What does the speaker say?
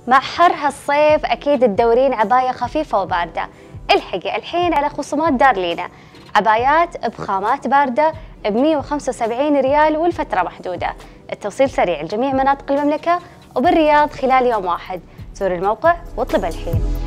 مع حر هالصيف أكيد تدورين عباية خفيفة وباردة. الحقي الحين على خصومات دارلينا، عبايات بخامات باردة ب175 ريال والفترة محدودة. التوصيل سريع لجميع مناطق المملكة وبالرياض خلال يوم واحد. زور الموقع واطلب الحين.